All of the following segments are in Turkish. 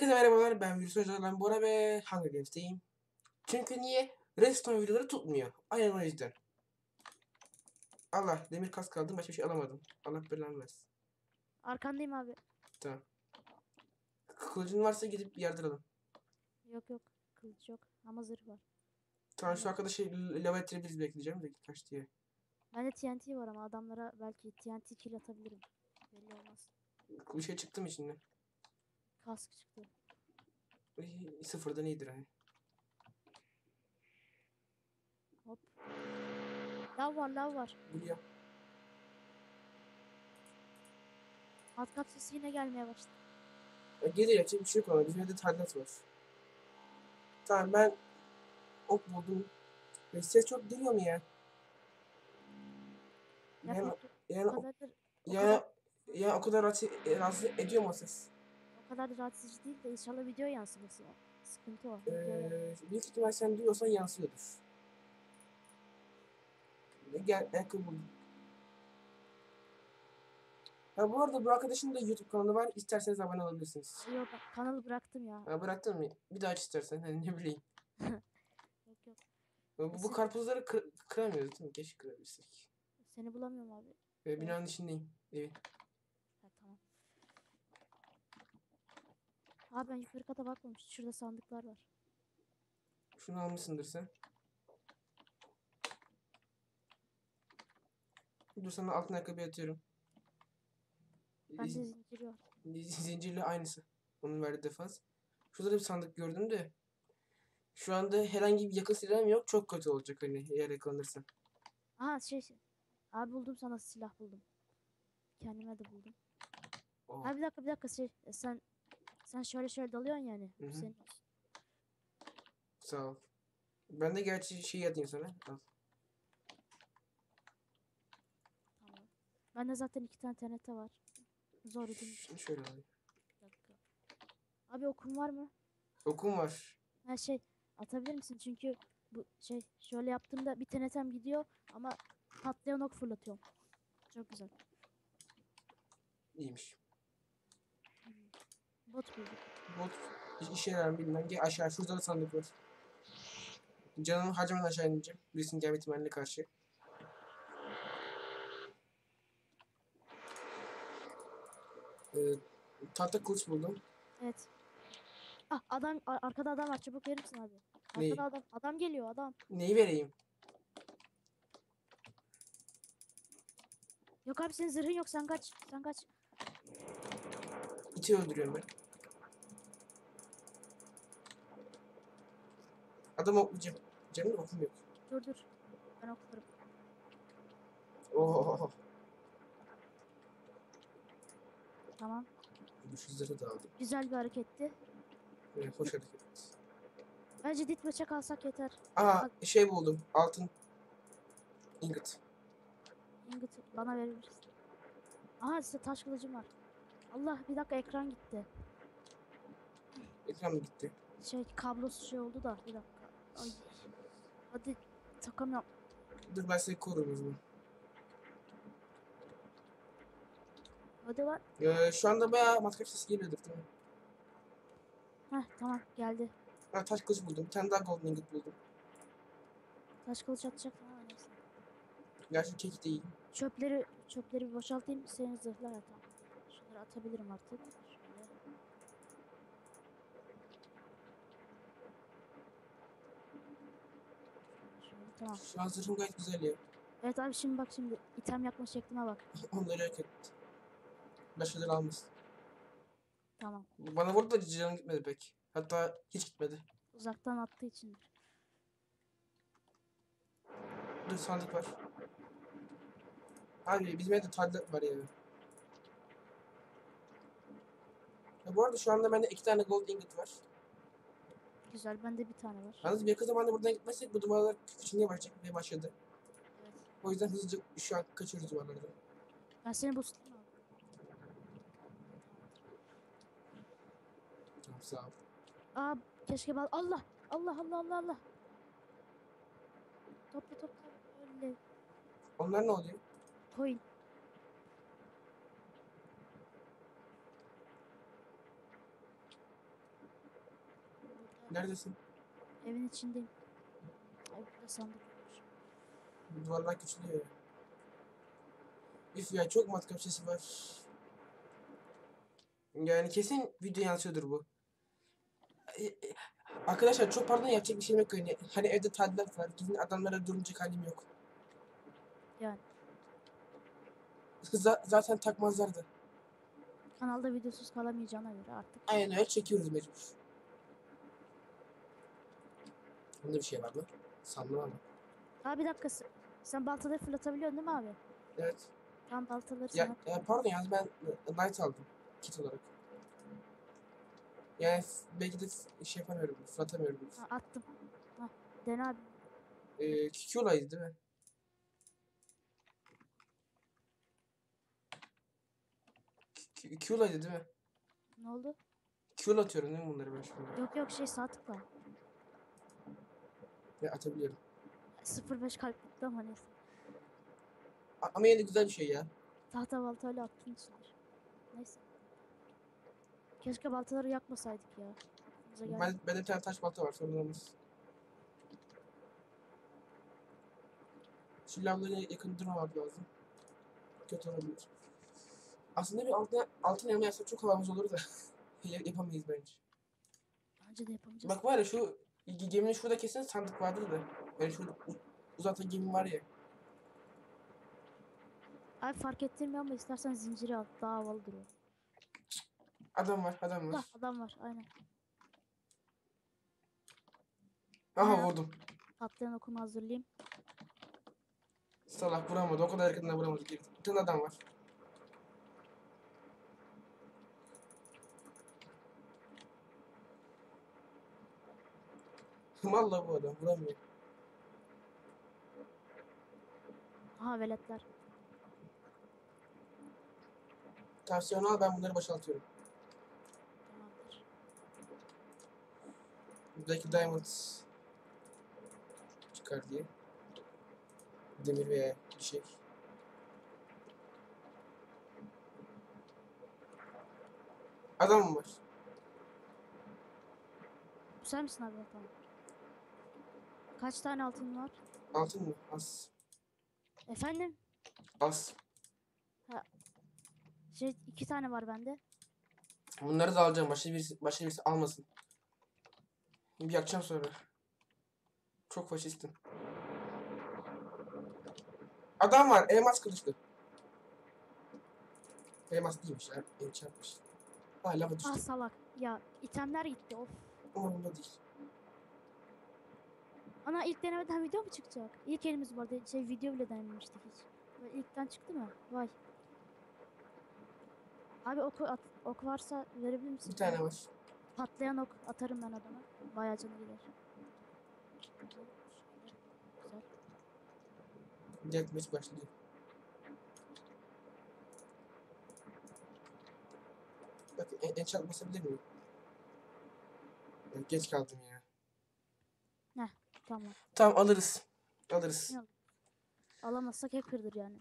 Herkese merhabalar, ben Virüs Hocalar'dan Bora ve Hunger Games'teyim. Çünkü niye? Redstone videoları tutmuyor. Aynen o yüzden. Allah, demir kask aldım, başka bir şey alamadım. Allah belanı versin. Arkandayım abi. Tamam. Kılıcın varsa gidip yardıralım. Yok yok. Kılıç yok. Ama zırh var. Tamam, şu arkadaşı lava ettirebiliriz, bekleyeceğim de kaç diye. Bende TNT var ama adamlara belki TNT kill atabilirim. Belli olmaz. Bir şey çıktı mı içinden? Kask çıktı. Sıfırdan iyidir hani. Hop. Lav var lav var. Biliyor. Matkap sesi yine gelmeye başladı. Gelir yapacak bir şey yok ama bizim evde tarlat var. Tamam, ben ok buldum. Ses çok geliyor mu ya? Ya Yani, pek yani, o kadar o yani, kadar yani o kadar rahatsız ediyor mu o ses? o kadar rahatsız edici değil de inşallah video yansıması var. Sıkıntı o. Video Büyük ihtimal sen duyuyorsan yansıyordur. Gel, ayakkabı buldum. Ha, bu arada bu arkadaşın da YouTube kanalı var. İsterseniz abone olabilirsiniz. Yok ben kanalı bıraktım ya. Ha, bıraktın mı? Bir daha aç istersen. Hani ne bileyim. Yok yok. Bu karpuzları kıramıyoruz değil mi? Keşke kırabilsek. Seni bulamıyorum abi. Binanın içindeyim. Evet. Ha, tamam. Abi ben yukarı kata bakmamıştım. Şurada sandıklar var. Şunu almışsındır sen. Dur, sana altın ayakkabı atıyorum. Bende zincir var. Zincirle aynısı. Onun verdiği defans. Şurada da bir sandık gördüm de. Şu anda herhangi bir yakın silahım yok. Çok kötü olacak hani eğer yakalanırsam. Aha şey. Abi buldum sana silah buldum. Kendime de buldum. Oh. Ha bir dakika sen şöyle dalıyorsun yani. Hı Bu hı. senin olsun. Sağ ol. Ben de gerçi şey atayım sana. Al. Tamam. Bende zaten 2 tane TNT var. Zor ödüm. Şunu şöyle alayım. Bir dakika. Abi okun var mı? Okum var. Ha atabilir misin? Çünkü bu şöyle yaptığımda bir TNT'm gidiyor ama patlayan ok fırlatıyorum. Çok güzel. İyiymiş. Bot bulduk. Bot işe yarar bilmem. Gel aşağı, şurada da sandık var. Canımı harcamadan aşağı ineceğim. Birisinin gelme ihtimaline karşı. Ee, Tahta kılıç buldum. Evet. Ah arkada adam var. Çabuk verir misin abi? Neyi? Arkada adam geliyor adam. Neyi vereyim? Yok abi senin zırhın yok sen kaç. Sen kaç. İti öldürüyorum ben. Adam oklayacağım. Canım okum yok. Dur. Ben oklarım. Oh. Tamam. Bu şu zırhı da aldım. Güzel bir hareketti. Hoş hareket. Bence dit maça kalsak yeter. Aa, Bak şey buldum. Altın. Ingot. ingot bana verir misin? Aha size taş kılıcım var. Allah bir dakika ekran gitti. Ekran mı gitti? Kablosu oldu da bir dakika. Ay. Hadi takamıyorum. Dur, ben seni korurum o zaman. Hadi var. Şu anda bayağı matkap sesi geliyordur değil mi? Heh tamam geldi. Ha, taş kılıç buldum. Bir tane daha golden ingot buldum. Taş kılıç atacaktım ama neyse. Gerçi kek değil. Çöpleri bir boşaltayım. Senin zırhlar atalım. Şunları atabilirim artık. Şöyle. Tamam. Şu an zırhım gayet güzel ya. Evet abi şimdi bak item yapma şekline bak. Onları hak etti. Başkaları almasın. Tamam. Bana vurdu da canım gitmedi pek. Hatta hiç gitmedi. Uzaktan attığı içindir. Dur, sandık var. Abi bizim evde tarlat var ya. Bu arada şu anda bende 2 tane gold ingot var. Güzel bende bir tane var. Yalnız yakın zamanda buradan gitmezsek bu duvarlar küçülmeye başladı. Evet. O yüzden hızlıca şu an kaçıyoruz duvarlardan. Ben seni boostlayayım abi. Tamam, sağ ol. Aa keşke Allah. Topla. Öyle. Onlar ne oluyor? Coin. Neredesin? Evin içindeyim. Ay burada sandık olmuş. Duvarlar küçülüyor ya. Üf ya, çok matkap sesi var. Yani kesin video yansıyordur bu. Arkadaşlar çok pardon, yapacak bir şeyim yok yani. Hani evde tadilat var. Gidin adamlara durmayacak halim yok. Yani Zaten takmazlardı. kanalda videosuz kalamayacağına göre artık. Aynen öyle, çekiyoruz mecbur. Bunda bir şey var mı? Sanmam ama. Ha bir dakika. Sen baltaları fırlatabiliyorsun değil mi abi? Evet. Tam baltaları Ya, sana. pardon yalnız ben Knight aldım. Kit olarak. Yani belki de şey yapamıyorum. Fırlatamıyorum. Ha, attım. Ha, dene abi. Q'laydı değil mi? Q'laydı değil mi? Ne oldu? Q'la atıyorum değil mi bunları ben şimdi? Yok yok sağ tıkla. Ve atabiliyorum. 0.5 kalp bitti ama neyse. Ama yine de güzel bir şey ya. Tahta baltayla attığın içindir. Neyse. Keşke baltaları yakmasaydık ya. Bize geldi. Bende bir tane taş balta var, sorun olmaz. Şu lavlara yakın durmamak lazım. Kötü olabilir. Aslında bir altın elma yapsak çok havamız olur da. Yapamayız bence. Bence de yapamayacağız. Bak var ya, şu geminin şurada kesin sandık vardır da. Yani şurada uzatan gemi var ya. Abi fark ettirmiyor ama istersen zinciri al. Daha havalı duruyor. Adam var, adam Allah var. adam var aynen. Aha, Ya. vurdum. Patlayan okumu hazırlayayım. Salak vuramadı, o kadar yakından vuramadı. Bir tane adam var. Vallahi bu adam vuramıyor. Aha veletler. Tavsiyonu al, ben bunları boşaltıyorum. Tamamdır. Buradaki diamond çıkar diye. Demir veya bir şey. Adam mı var? Bu sen misin abi? Tamam. Kaç tane altın var? Altın mı? Az. Efendim? Az. Şey 2 tane var bende. Bunları da alacağım. Başka birisi almasın. Bir yakacağım sonra. Çok faşistim. Adam var. Elmas kılıçlı. Elmas değilmiş ya. Enchantmış. Ha, lava düştü. Ah salak. Ya itemler gitti of. Umurumda değil. Ana ilk denemeden video mu çıkacak? İlk elimiz bu arada video bile denememiştik hiç. Böyle ilkten çıktı mı? Vay. Abi ok varsa verebilir misin? Bir tane var. Patlayan ok atarım ben adama. Bayağı canı gider. Güzel. Deathmatch başlıyor. Bakın enchant basabilir miyim? Geç kaldım ya. Tamam. Tamam, alırız. Alırız. Yok. Alamazsak hacker'dır yani.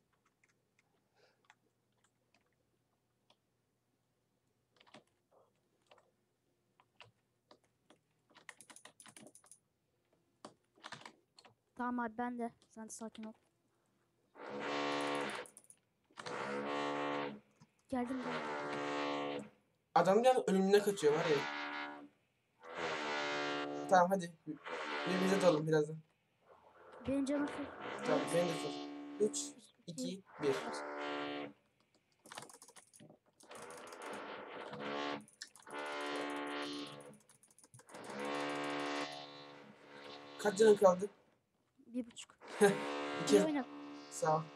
Tamam abi ben de. Sen de sakin ol. Geldim ben. Adam ya ölümüne kaçıyor var ya. Tamam hadi. Birbirimize dalalım birazdan. Benim canım full. Tamam, benim de full. 3, 2, 1. Kaç canın kaldı? 1.5. İyi 2. oynadın. Sağ ol.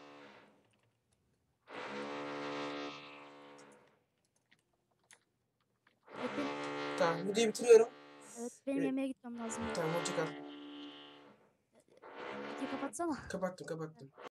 Evet, Tamam, videoyu bitiriyorum. benim Evet. yemeğe gitmem lazım. Tamam, hoşça kal. Videoyu kapatsana. Kapattım.